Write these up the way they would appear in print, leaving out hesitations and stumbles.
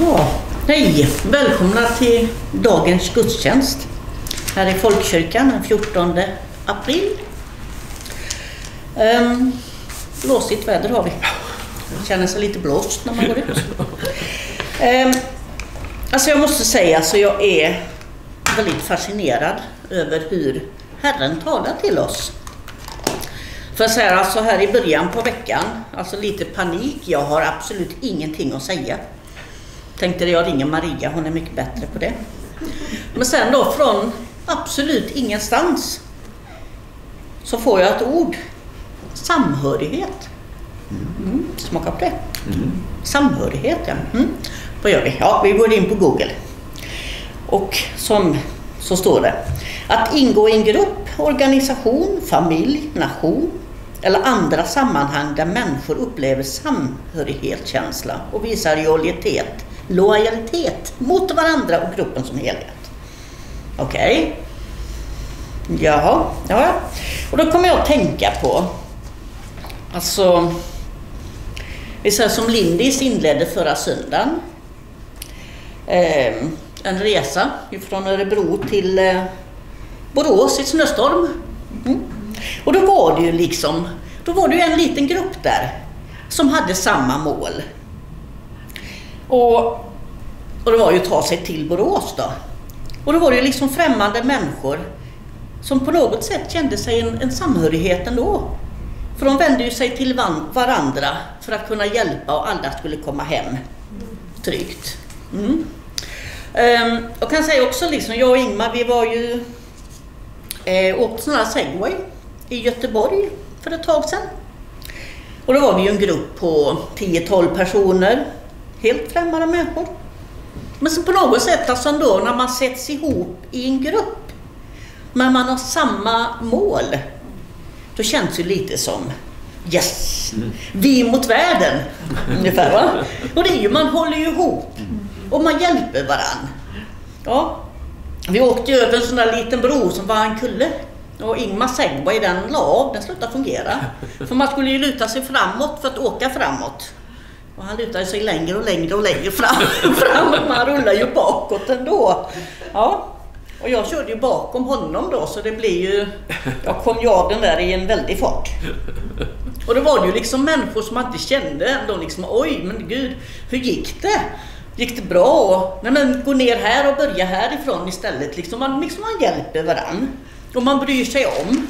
Ja, hej! Välkomna till dagens gudstjänst här i Folkkyrkan den 14 april. Blåsigt väder har vi. Det känner sig lite blåst när man går ut. Alltså jag måste säga så jag är väldigt fascinerad över hur Herren talar till oss. För så här, alltså här i början på veckan, alltså lite panik, jag har absolut ingenting att säga. Tänkte jag ringer Maria, hon är mycket bättre på det. Men sen då från absolut ingenstans så får jag ett ord. Samhörighet. Smaka på det. Samhörighet, ja. Vad gör vi? Ja, vi går in på Google. Och så står det. Att ingå i en grupp, organisation, familj, nation eller andra sammanhang där människor upplever samhörighetskänsla och visar lojalitet mot varandra och gruppen som helhet. Okej. Ja. Och då kommer jag att tänka på, alltså, vi säger som Lindis inledde förra söndagen. En resa från Örebro till Borås i snöstorm. Och då var det ju en liten grupp där som hade samma mål. Och det var ju att ta sig till Borås då. Och då var det ju liksom främmande människor som på något sätt kände sig en samhörighet ändå. För de vände ju sig till varandra för att kunna hjälpa och alla skulle komma hem tryggt. Jag kan säga också liksom, jag och Ingmar, vi var ju åkte sån här Segway i Göteborg för ett tag sedan. Och då var vi ju en grupp på 10-12 personer, helt främmande människor. Men så på något sätt alltså ändå, när man sätts ihop i en grupp, men man har samma mål, då känns det lite som yes, vi mot världen ungefär, va? Och det är ju, man håller ju ihop och man hjälper varann. Ja. Vi åkte över en sån där liten bro som var en kulle. Och Ingmar Segway, den slutade fungera. För man skulle ju luta sig framåt för att åka framåt. Och han lutade sig längre och längre fram. Man rullar ju bakåt ändå. Ja. Och jag körde ju bakom honom då, så det blir ju... Jag kom ju av den där i en väldig fart. Och det var ju liksom människor som man inte kände. De liksom, oj men gud, hur gick det? Gick det bra? Nej men gå ner här och börja härifrån istället. Liksom man hjälper varann. Och man bryr sig om.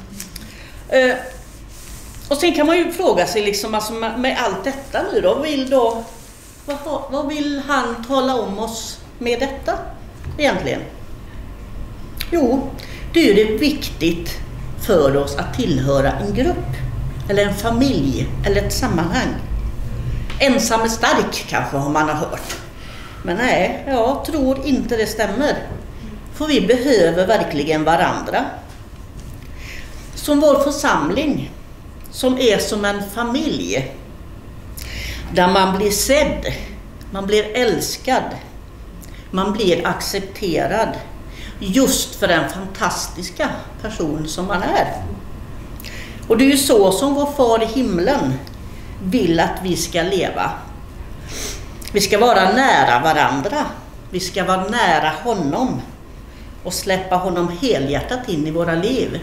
Och sen kan man ju fråga sig liksom, alltså med allt detta nu då, vad vill han tala om oss med detta egentligen? Jo, det är ju det viktigt för oss att tillhöra en grupp. Eller en familj. Eller ett sammanhang. Ensam är stark kanske har man hört. Men nej, jag tror inte det stämmer. För vi behöver verkligen varandra. Som vår församling, som är som en familj. Där man blir sedd, man blir älskad, man blir accepterad. Just för den fantastiska person som man är. Och det är ju så som vår far i himlen vill att vi ska leva. Vi ska vara nära varandra. Vi ska vara nära honom. Och släppa honom helhjärtat in i våra liv.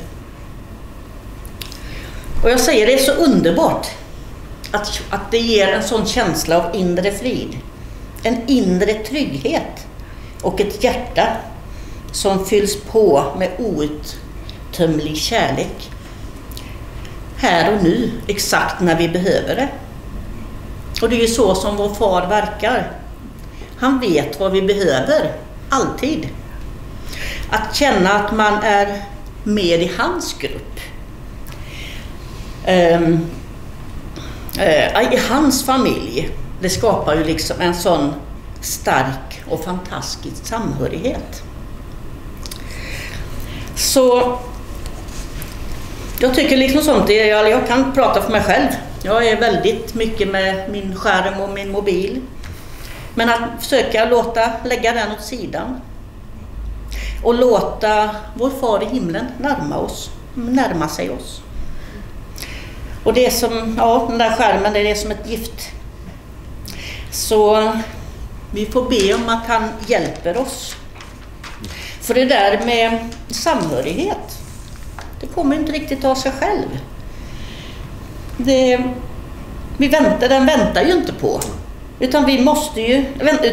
Och jag säger, det är så underbart. Att det ger en sån känsla av inre frid. En inre trygghet. Och ett hjärta som fylls på med outtömlig kärlek. Här och nu, exakt när vi behöver det. Och det är ju så som vår far verkar. Han vet vad vi behöver, alltid. Att känna att man är med i hans grupp. I hans familj. Det skapar ju liksom en sån stark och fantastisk samhörighet. Så jag tycker liksom sånt, jag kan prata för mig själv. Jag är väldigt mycket med min skärm och min mobil. Men att försöka lägga den åt sidan. Och låta vår far i himlen närma sig oss. Och det är som, den där skärmen, det är som ett gift. Så Vi får be om att han hjälper oss. För det där med samhörighet, det kommer inte riktigt av sig själv. Den väntar ju inte på. Utan vi måste ju...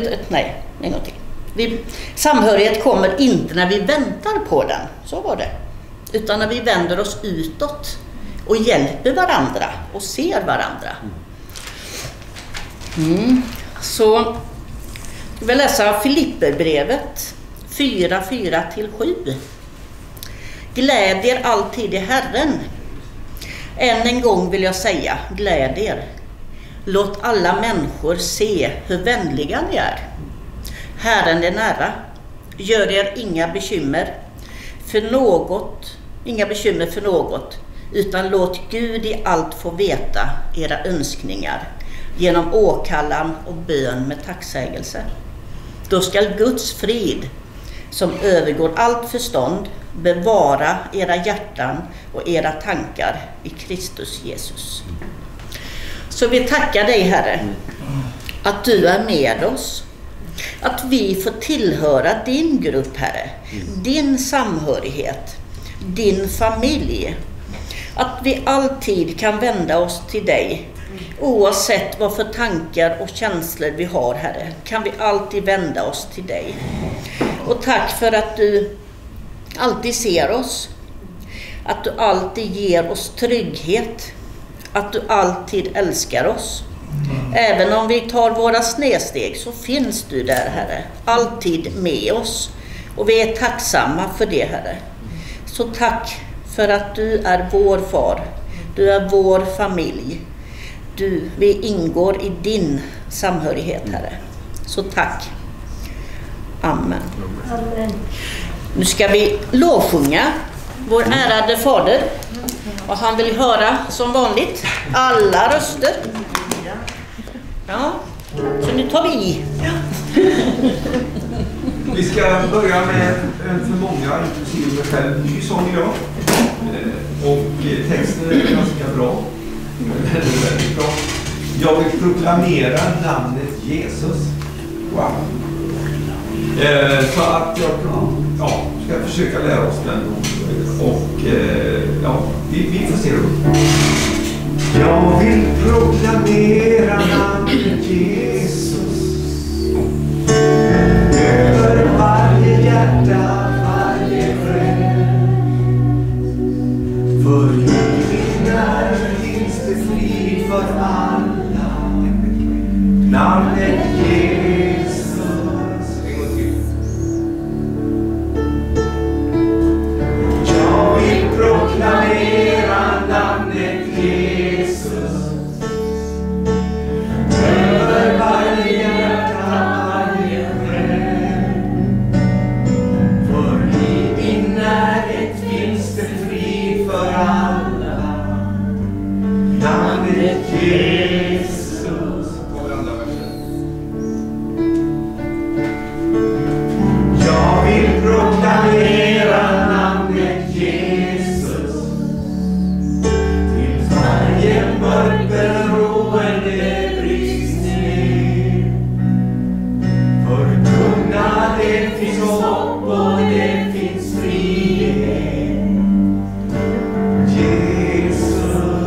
Samhörighet kommer inte när vi väntar på den. Så var det. Utan när vi vänder oss utåt och hjälper varandra och ser varandra. Så jag vill läsa Filipperbrevet 4:4-7. Gläd er alltid i Herren. Än en gång vill jag säga, gläd er. Låt alla människor se hur vänliga ni är. Herren är nära. Gör er inga bekymmer för något, utan låt Gud i allt få veta era önskningar genom åkallan och bön med tacksägelse. Då skall Guds frid, som övergår allt förstånd, bevara era hjärtan och era tankar i Kristus Jesus. Så vi tackar dig, Herre, att du är med oss. Att vi får tillhöra din grupp, Herre. Din samhörighet. Din familj. Att vi alltid kan vända oss till dig. Oavsett vad för tankar och känslor vi har, Herre, kan vi alltid vända oss till dig. Och tack för att du alltid ser oss. Att du alltid ger oss trygghet. Att du alltid älskar oss. Även om vi tar våra snedsteg så finns du där, Herre. Alltid med oss. Och vi är tacksamma för det, Herre. Så tack för att du är vår far. Du är vår familj. Vi ingår i din samhörighet, Herre. Så tack. Amen. Amen. Nu ska vi lovsjunga vår ärade fader. Och han vill höra som vanligt alla röster. Ja, så nu tar vi i. Vi ska börja med en för många, inklusive mig själv, ny sång idag. Och texten är ganska bra. Den är väldigt bra. Jag vill proklamera namnet Jesus. Wow. Så att jag ska försöka lära oss den. Och vi får se det. Jag vill proklamera namnet Jesus över varje hjärta, varje själ. För i din när finns det frid för alla. Namnet Jesus. Jag vill proklamera namnet Jesus över varje hjärta, varje själ. För i din närhet finns det frid för alla. Namnet Jesus. Jag vill proklamera namnet Jesus till varje mörk beroende bryts ner. Förkunna det finns hopp och det finns frihet. Jesus.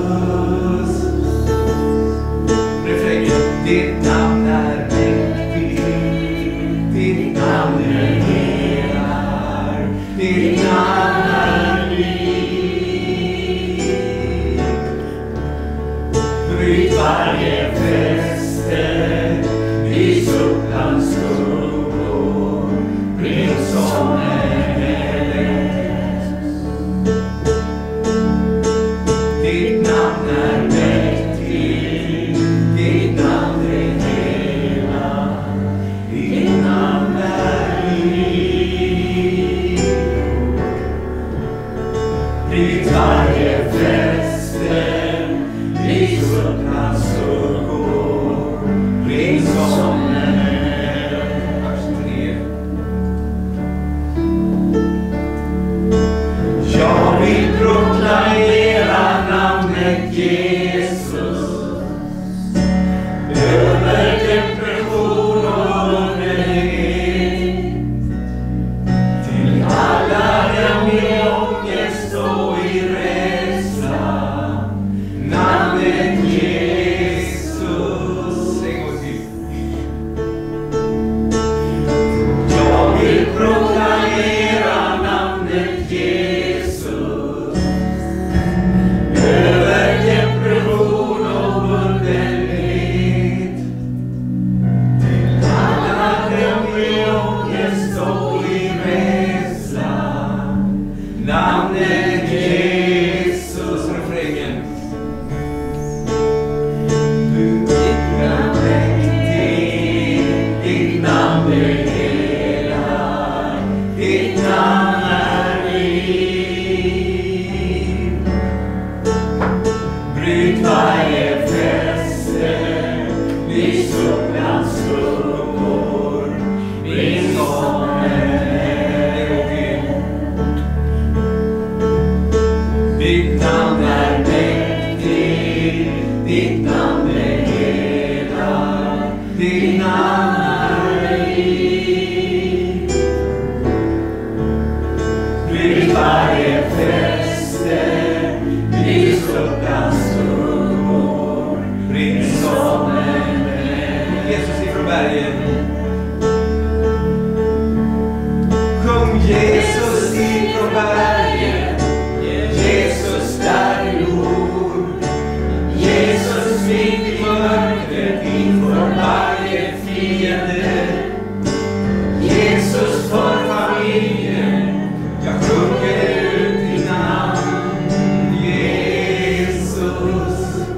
Refrängen. Ditt namn är mäktigt. Ditt namn är helar. Ditt namn är liv. Bryt varje fäste i suckans skuggor. Bring som en eläst. Ditt namn är mäktigt. Ditt namn är hela. Ditt namn är liv. Bryt varje fäste i suckans skuggor. Bring som en ditt namn är liv. Blir varje fäste, blir skuggans stugor, bring som en Jesus ifrån bergen. Sjung Jesus ifrån bergen, Jesus där du bor, Jesus mitt i mörkret inför varje fiende, Jesus för familjen, jag sjunger ut ditt namn, Jesus.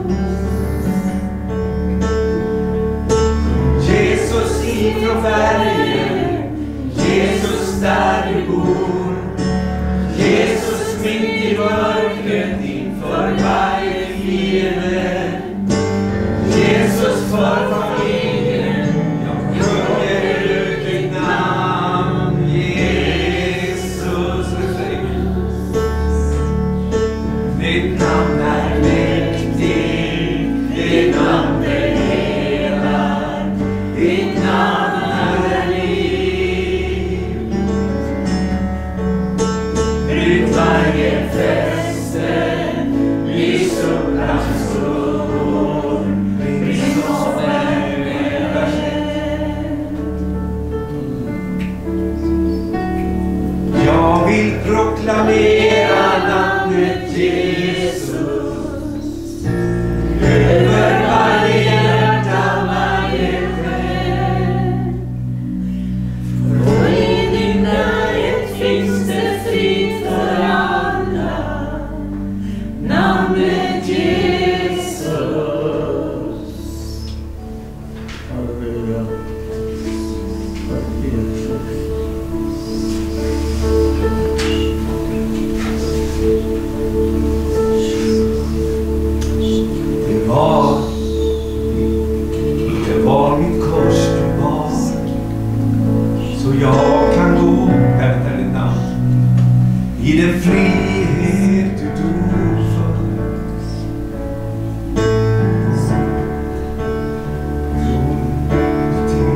Jesus ifrån bergen, Jesus där du bor, Jesus mitt i mörkret inför varje fiende, Jesus för familjen, jag sjunger ut ditt namn, Jesus. Ditt namn är mäktigt, ditt namn helar, ditt namn är liv. Bryt varje fäste, blir solans skuggor, bring som en jag vill proklamera namnet Jesus över varje hjärta, varje själ. För i din närhet finns det frid för alla, namnet Jesus. Halleluja. Tack Jesus. Det var mitt kors du bar, så jag kan gå, jag vet ditt namn, i den frihet du dog för. Till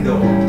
idag.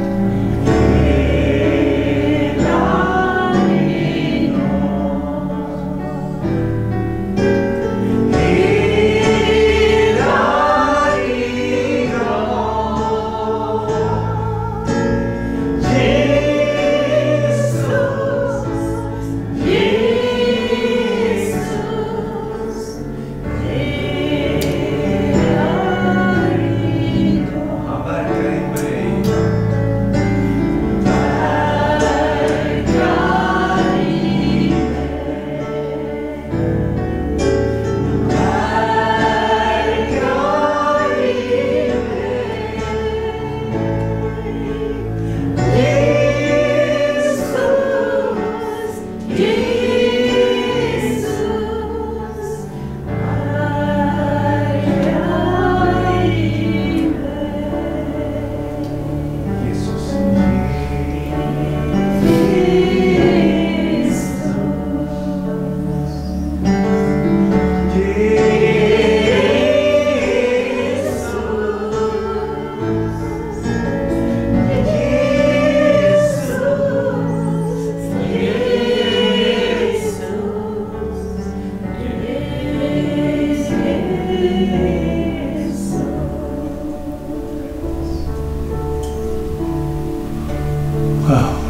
Wow.